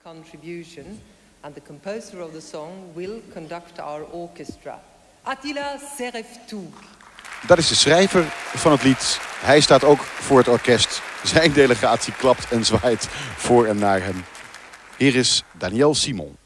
contribution, and the composer of the song will conduct our orchestra. Attila Sereftou. Dat is de schrijver van het lied. Hij staat ook voor het orkest. Zijn delegatie klapt en zwaait voor en naar hem. Hier is Daniel Simon.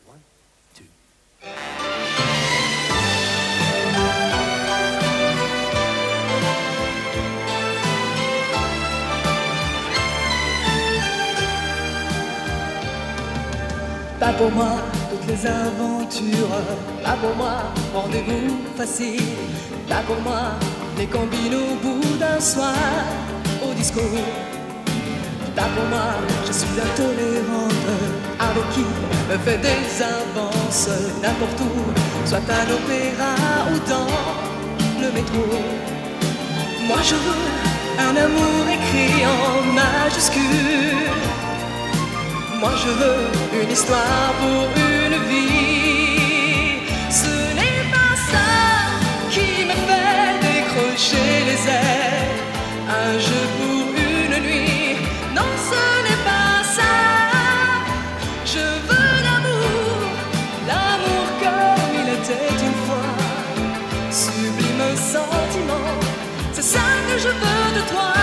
Pas pour moi toutes les aventures, pas pour moi rendez-vous facile, pas pour moi les combines au bout d'un soir au disco. Pas pour moi, je suis intolérante avec qui me fait des avances n'importe où, soit un opéra ou dans le métro. Moi je veux un amour écrit en majuscule. Moi je veux une histoire pour une vie. Ce n'est pas ça qui me fait décrocher les ailes. Un jeu pour une nuit, non ce n'est pas ça. Je veux l'amour, l'amour comme il était une fois. Sublime sentiment, c'est ça que je veux de toi.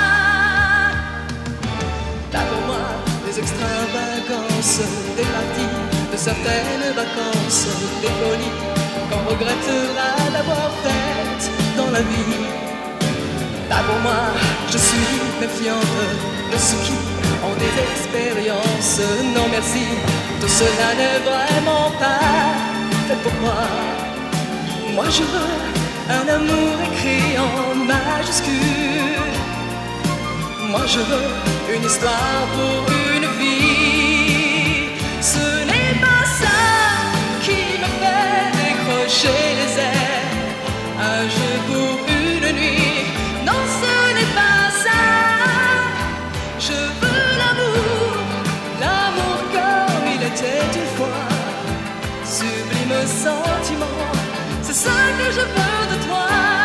Pas pour moi des extravagances, des parties, de certaines vacances, des folies qu'on regrettera d'avoir faites dans la vie. Pas pour moi, je suis méfiante de ceux qui ont des expériences. Non merci, tout cela n'est vraiment pas fait pour moi. Moi je veux un amour écrit en majuscule. Moi je veux une histoire pour une vie. Ce n'est pas ça qui me fait décrocher les ailes. Un jeu pour une nuit, non ce n'est pas ça. Je veux l'amour, l'amour comme il était une fois. Sublime sentiment, c'est ça que je veux de toi.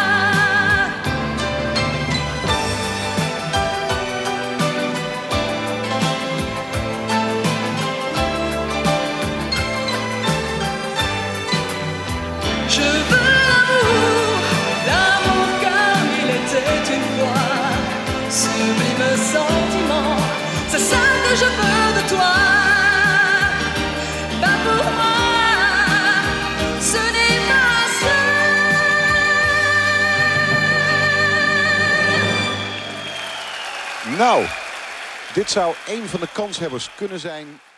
Je veux l'amour, l'amour comme il était une fois. Sublime sentiment, c'est ça que je veux de toi. Pas pour moi, ce n'est pas ça. Nou, dit zou een van de kanshebbers kunnen zijn